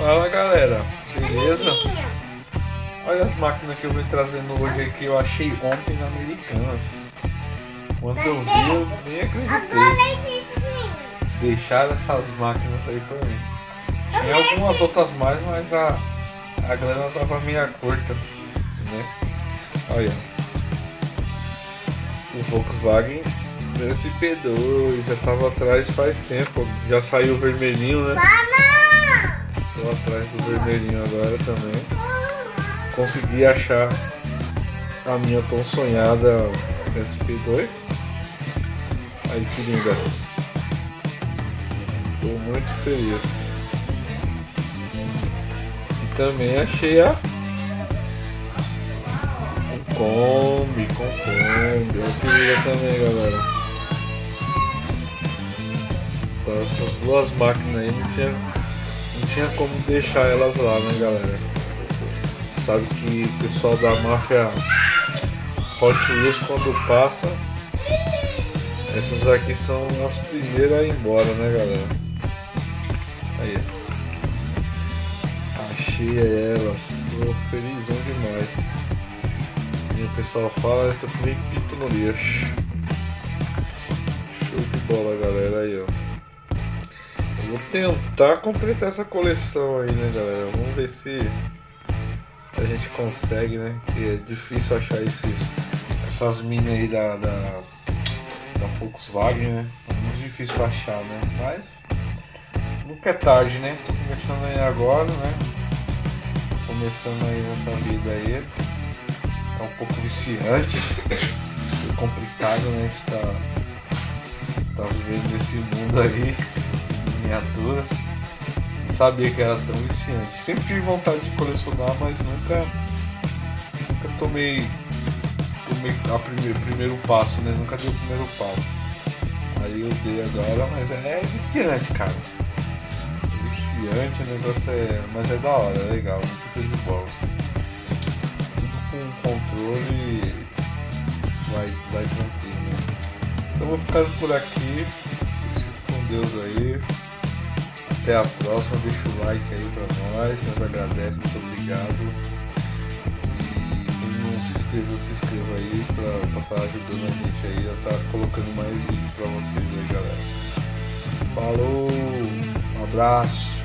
Fala galera, beleza? Olha as máquinas que eu vim trazendo hoje aí que eu achei ontem na Americanas. Quando eu vi, eu nem acreditei. Deixaram essas máquinas aí pra mim. Tinha algumas outras mais, mas a grana tava meio curta, né? Olha, o Volkswagen SP2 já tava atrás faz tempo, já saiu o vermelhinho, né? Tô atrás do vermelhinho agora também. Consegui achar a minha tão sonhada SP2. Aí que linda. Tô muito feliz. E também achei a Kombi, com Kombi. Olha que linda também, galera. Então essas duas máquinas aí não tinha como deixar elas lá, né, galera? Sabe que o pessoal da máfia Hot Wheels, quando passa, essas aqui são as primeiras a ir embora, né, galera? Aí, achei elas, tô felizão demais. E o pessoal fala, eu tô meio pinto no lixo. Show de bola, galera, aí, ó. Eu vou tentar completar essa coleção aí, né, galera? Vamos ver se a gente consegue, né? Que é difícil achar essas mini aí da Volkswagen, né? É muito difícil achar, né? Mas nunca é tarde, né? Tô começando aí agora, né? Tô começando aí nessa vida aí. É um pouco viciante, é complicado, né? A gente tá vivendo nesse mundo aí, miniaturas. Não sabia que era tão viciante. Sempre tive vontade de colecionar, mas nunca tomei o primeiro passo, né? Nunca dei o primeiro passo. Aí eu dei agora, mas é viciante, cara. É viciante, o negócio mas é da hora, é legal, muito coisa de bola. Tudo com controle vai tranquilo, né? Então vou ficando por aqui. Fique com Deus aí. Até a próxima, deixa o like aí pra nós agradece, muito obrigado. Se inscreva aí pra estar ajudando a gente aí a estar colocando mais vídeos pra vocês aí, galera. Falou, um abraço.